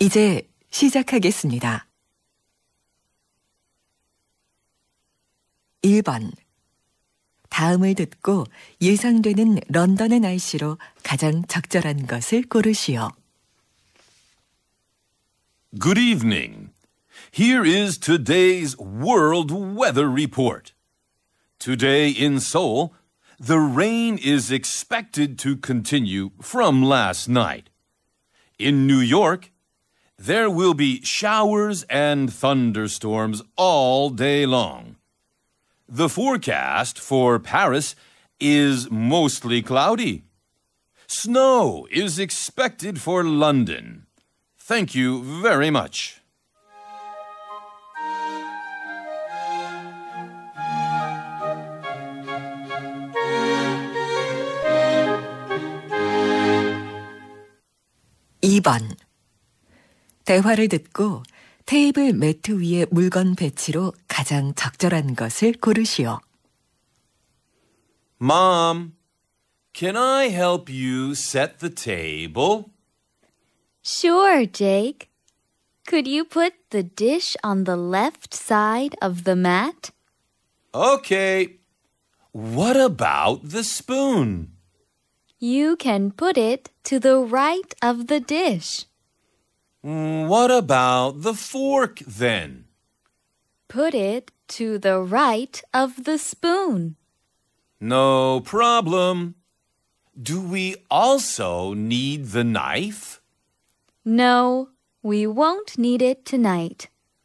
이제 시작하겠습니다. 1번. 다음을 듣고 예상되는 런던의 날씨로 가장 적절한 것을 고르시오. Good evening. Here is today's World Weather Report. Today in Seoul, the rain is expected to continue from last night. In New York, there will be showers and thunderstorms all day long. The forecast for Paris is mostly cloudy. Snow is expected for London. Thank you very much. (2번) 대화를 듣고 테이블 매트 위에 물건 배치로 가장 적절한 것을 고르시오. Mom, can I help you set the table? Sure, Jake. Could you put the dish on the left side of the mat? Okay. What about the spoon? You can put it to the right of the dish. What about the fork then? Put it to the right of the spoon. No problem. Do we also need the knife? No, we won't need it tonight.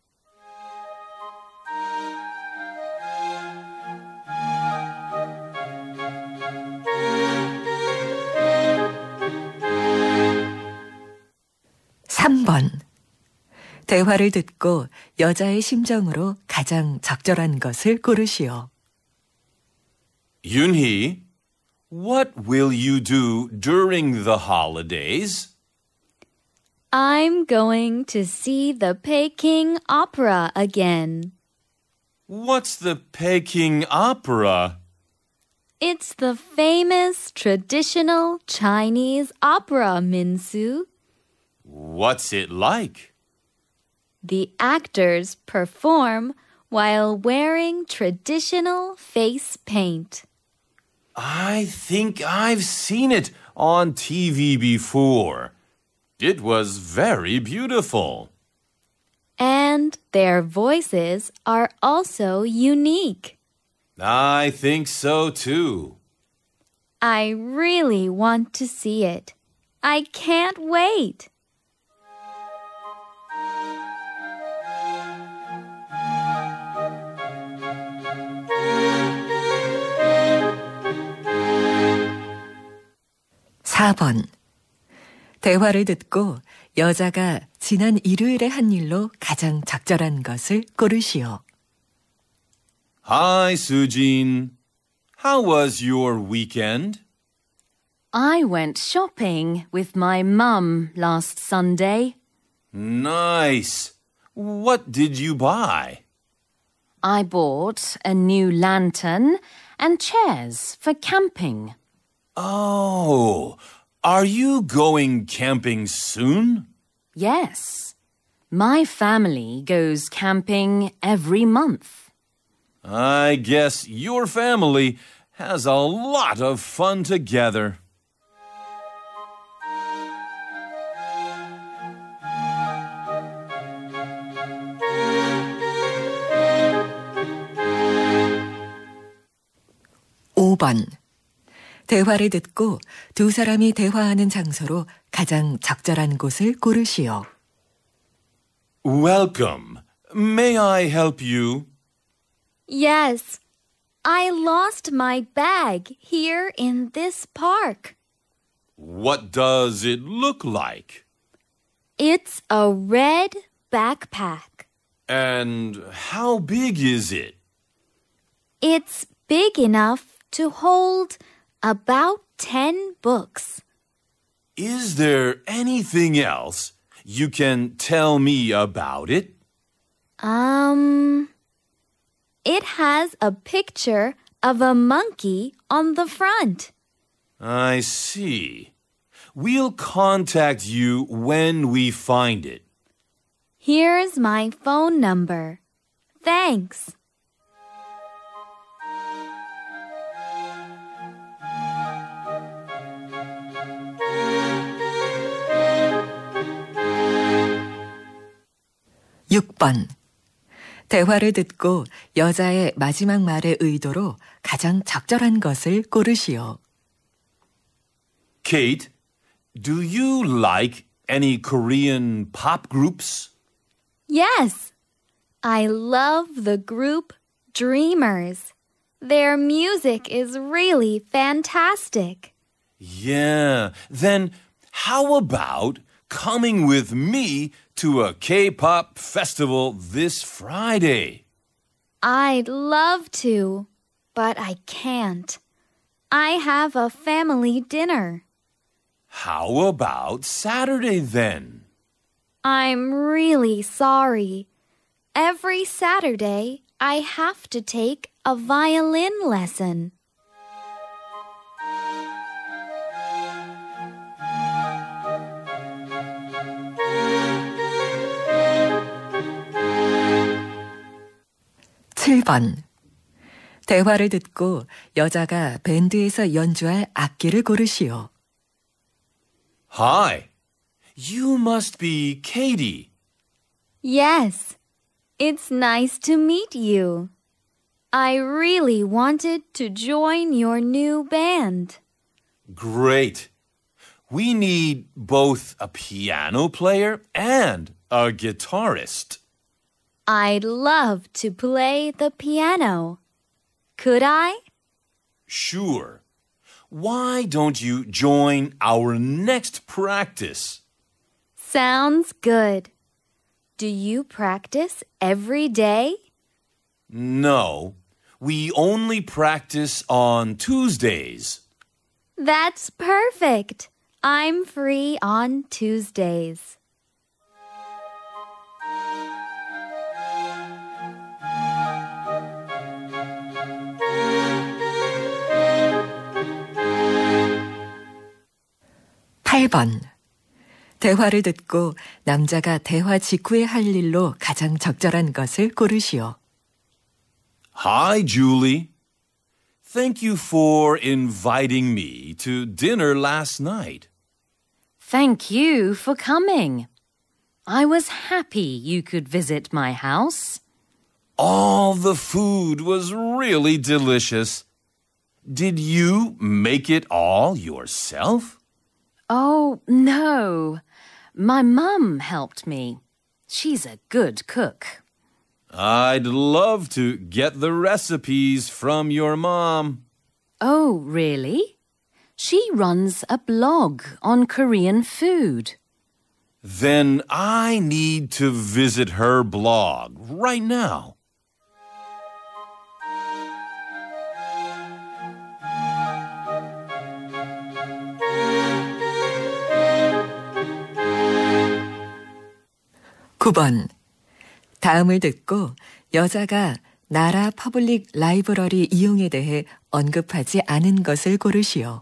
(3번) 대화를 듣고 여자의 심정으로 가장 적절한 것을 고르시오. Yoonhee, what will you do during the holidays? I'm going to see the Peking Opera again. What's the Peking Opera? It's the famous traditional Chinese opera, Minsu. What's it like? The actors perform while wearing traditional face paint. I think I've seen it on TV before. It was very beautiful. And their voices are also unique. I think so too. I really want to see it. I can't wait. (4번) 대화를 듣고 여자가 지난 일요일에 한 일로 가장 적절한 것을 고르시오. Hi, Sujin. How was your weekend? I went shopping with my mum last Sunday. Nice. What did you buy? I bought a new lantern and chairs for camping. Oh, are you going camping soon? Yes, my family goes camping every month. I guess your family has a lot of fun together. (5번) 대화를 듣고 두 사람이 대화하는 장소로 가장 적절한 곳을 고르시오. Welcome. May I help you? Yes, I lost my bag here in this park. What does it look like? It's a red backpack. And how big is it? It's big enough to hold about 10 books. Is there anything else you can tell me about it? It has a picture of a monkey on the front. I see. We'll contact you when we find it. Here's my phone number. Thanks. 육 번 대화를 듣고 여자의 마지막 말의 의도로 가장 적절한 것을 고르시오. Kate, do you like any Korean pop groups? Yes. I love the group Dreamers. Their music is really fantastic. Yeah, then how about coming with me to a K-pop festival this Friday? I'd love to, but I can't. I have a family dinner. How about Saturday then? I'm really sorry. Every Saturday, I have to take a violin lesson. 칠 번 대화를 듣고 여자가 밴드에서 연주할 악기를 고르시오. Hi, you must be Katie. Yes, it's nice to meet you. I really wanted to join your new band. Great. We need both a piano player and a guitarist. I'd love to play the piano. Could I? Sure. Why don't you join our next practice? Sounds good. Do you practice every day? No, we only practice on Tuesdays. That's perfect. I'm free on Tuesdays. 팔 번 대화를 듣고 남자가 대화 직후에 할 일로 가장 적절한 것을 고르시오. Hi, Julie. Thank you for inviting me to dinner last night. Thank you for coming. I was happy you could visit my house. All the food was really delicious. Did you make it all yourself? Oh, no. My mum helped me. She's a good cook. I'd love to get the recipes from your mom. Oh, really? She runs a blog on Korean food. Then I need to visit her blog right now. 구 번 다음을 듣고 여자가 나라 퍼블릭 라이브러리 이용에 대해 언급하지 않은 것을 고르시오.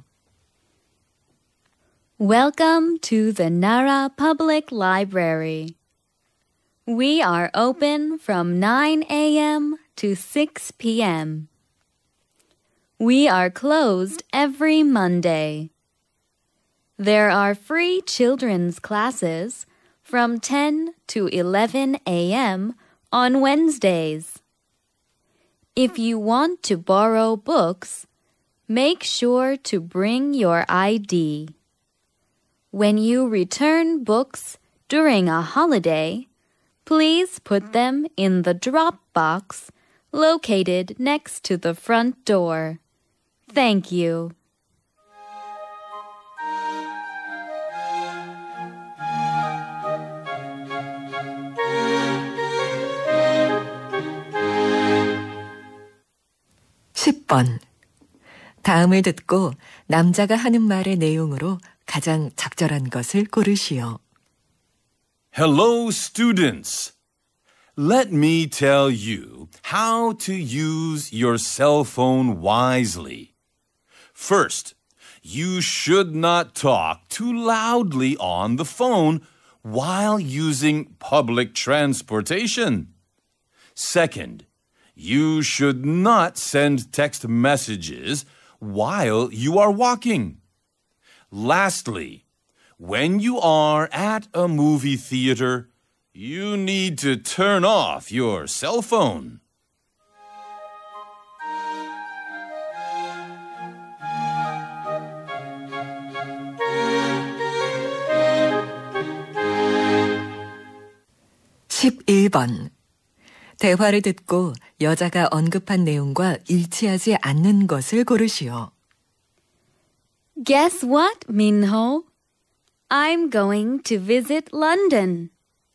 Welcome to the Nara Public Library. We are open from 9 a.m. to 6 p.m. We are closed every Monday. There are free children's classes from 10 to 11 a.m. on Wednesdays. If you want to borrow books, make sure to bring your ID. When you return books during a holiday, please put them in the drop box located next to the front door. Thank you. 십 번 다음을 듣고 남자가 하는 말의 내용으로 가장 적절한 것을 고르시오. Hello, students. Let me tell you how to use your cell phone wisely. First, you should not talk too loudly on the phone while using public transportation. Second, you should not send text messages while you are walking. Lastly, when you are at a movie theater, you need to turn off your cell phone. (11번) 대화를 듣고 여자가 언급한 내용과 일치하지 않는 것을 고르시오. Guess what, Minho? I'm going to visit London.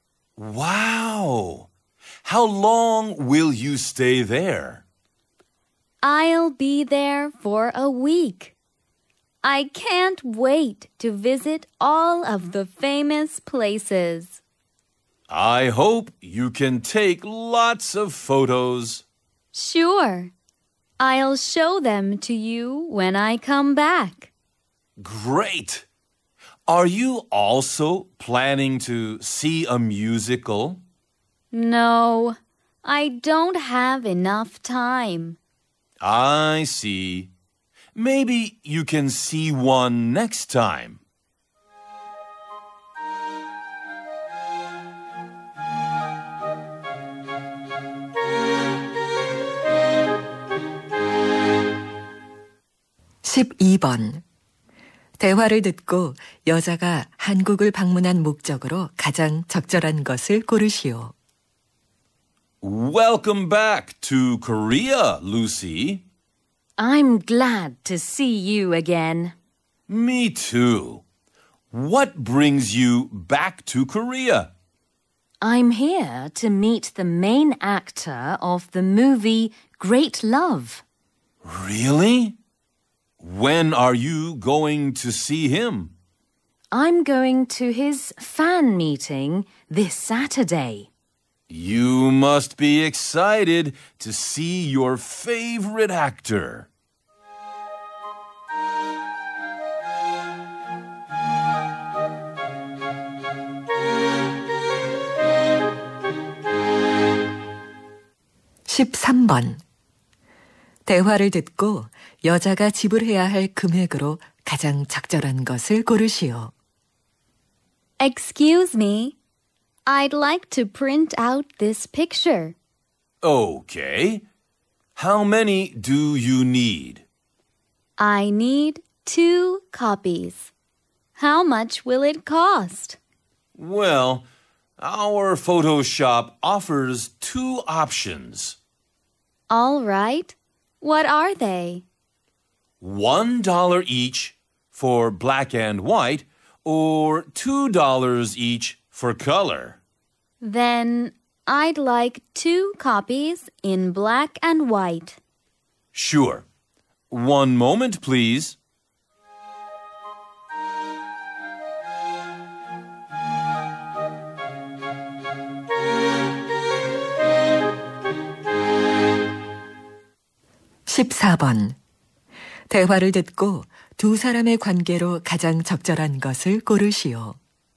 Wow! How long will you stay there? I'll be there for a week. I can't wait to visit all of the famous places. I hope you can take lots of photos. Sure. I'll show them to you when I come back. Great! Are you also planning to see a musical? No, I don't have enough time. I see. Maybe you can see one next time. (12번) 대화를 듣고 여자가 한국을 방문한 목적으로 가장 적절한 것을 고르시오. Welcome back to Korea, Lucy. I'm glad to see you again. Me too. What brings you back to Korea? I'm here to meet the main actor of the movie Great Love. Really? When are you going to see him? I'm going to his fan meeting this Saturday. You must be excited to see your favorite actor. (13번) 대화를 듣고 여자가 지불해야 할 금액으로 가장 적절한 것을 고르시오. Excuse me. I'd like to print out this picture. Okay. How many do you need? I need 2 copies. How much will it cost? Well, our photo shop offers 2 options. All right. What are they? $1 each for black and white, or $2 each for color. Then I'd like 2 copies in black and white. Sure. One moment, please. (14번) 대화를 듣고 두 사람의 관계로 가장 적절한 것을 고르시오.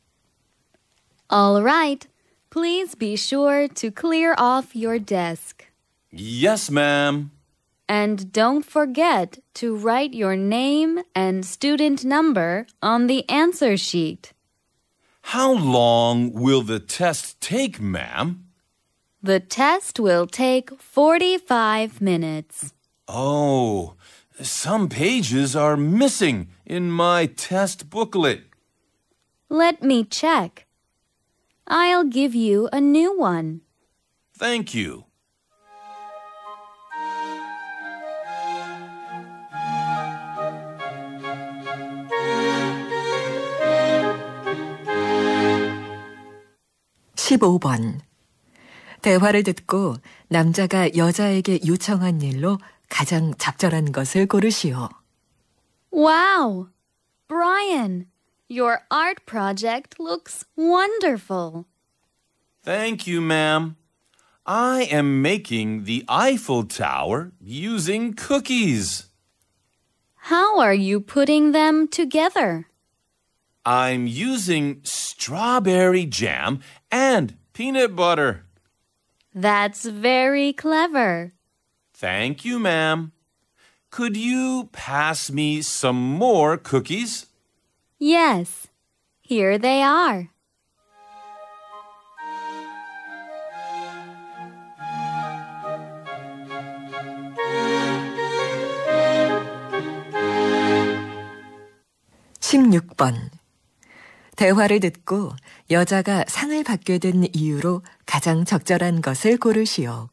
All right. Please be sure to clear off your desk. Yes, ma'am. And don't forget to write your name and student number on the answer sheet. How long will the test take, ma'am? The test will take 45 minutes. Oh, some pages are missing in my test booklet. Let me check. I'll give you a new one. Thank you. (15번) 대화를 듣고 남자가 여자에게 요청한 일로 가장 적절한 것을 고르시오. Wow! Brian, your art project looks wonderful. Thank you, ma'am. I am making the Eiffel Tower using cookies. How are you putting them together? I'm using strawberry jam and peanut butter. That's very clever. Thank you, ma'am. Could you pass me some more cookies? Yes, here they are. (16번) 대화를 듣고 여자가 상을 받게 된 이유로 가장 적절한 것을 고르시오.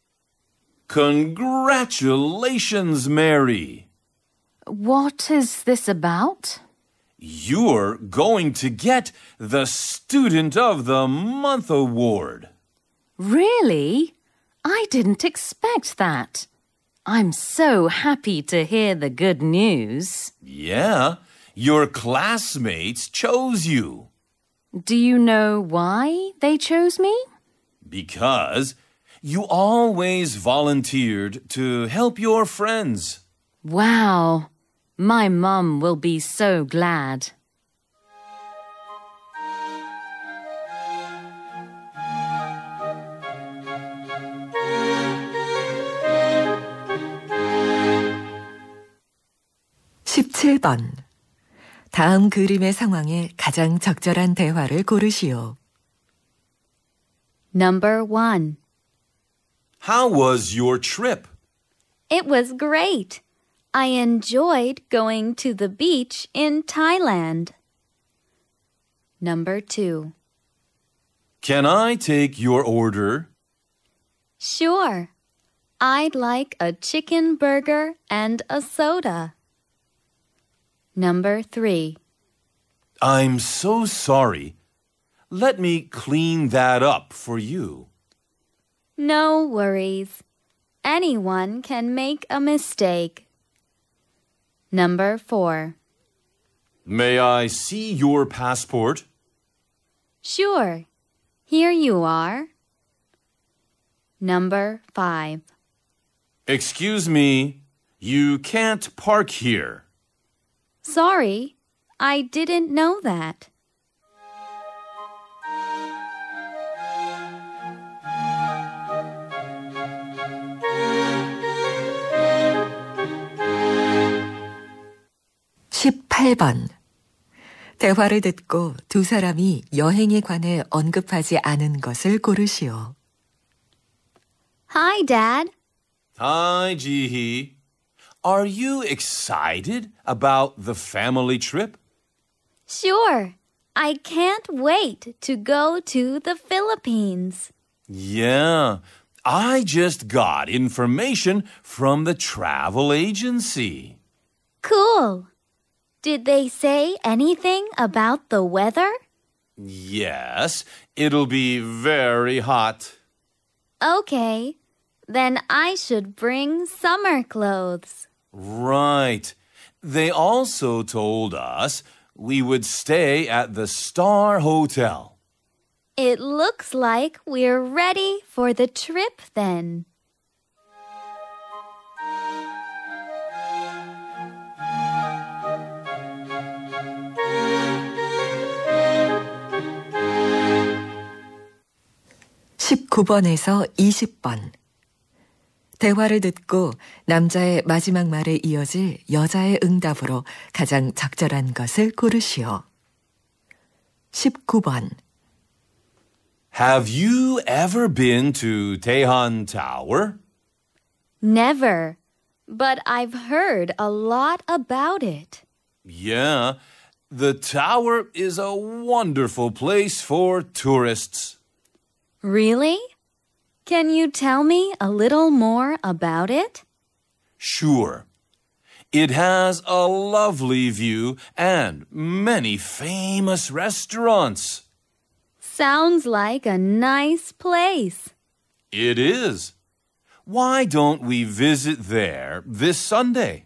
Congratulations, Mary. What is this about? You're going to get the Student of the Month award. Really? I didn't expect that. I'm so happy to hear the good news. Yeah, your classmates chose you. Do you know why they chose me? Because you always volunteered to help your friends. Wow. My mum will be so glad. (17번) 다음 그림의 상황에 가장 적절한 대화를 고르시오. Number 1. How was your trip? It was great. I enjoyed going to the beach in Thailand. Number 2. Can I take your order? Sure. I'd like a chicken burger and a soda. Number 3. I'm so sorry. Let me clean that up for you. No worries. Anyone can make a mistake. Number 4. May I see your passport? Sure. Here you are. Number 5. Excuse me, you can't park here. Sorry, I didn't know that. (18번) 대화를 듣고 두 사람이 여행에 관해 언급하지 않은 것을 고르시오. Hi, Dad. Hi, Jihee. Are you excited about the family trip? Sure. I can't wait to go to the Philippines. Yeah, I just got information from the travel agency. Cool. Did they say anything about the weather? Yes, it'll be very hot. Okay. Then I should bring summer clothes. Right. They also told us we would stay at the Star Hotel. It looks like we're ready for the trip then. (19번에서 20번) 대화를 듣고 남자의 마지막 말에 이어질 여자의 응답으로 가장 적절한 것을 고르시오. (19번) Have you ever been to Daehan Tower? Never. But I've heard a lot about it. Yeah, the tower is a wonderful place for tourists. Really? Can you tell me a little more about it? Sure. It has a lovely view and many famous restaurants. Sounds like a nice place. It is. Why don't we visit there this Sunday?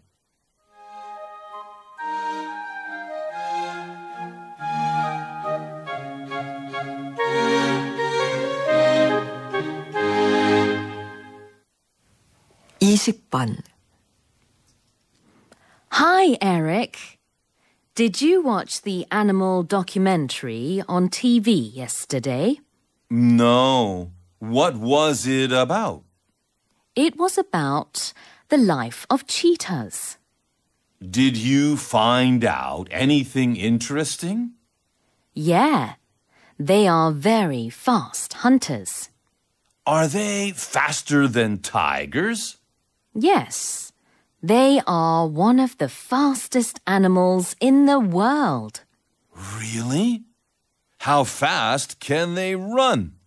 (20번) Hi, Eric. Did you watch the animal documentary on TV yesterday? No. What was it about? It was about the life of cheetahs. Did you find out anything interesting? Yeah, they are very fast hunters. Are they faster than tigers? Yes, they are one of the fastest animals in the world. Really? How fast can they run?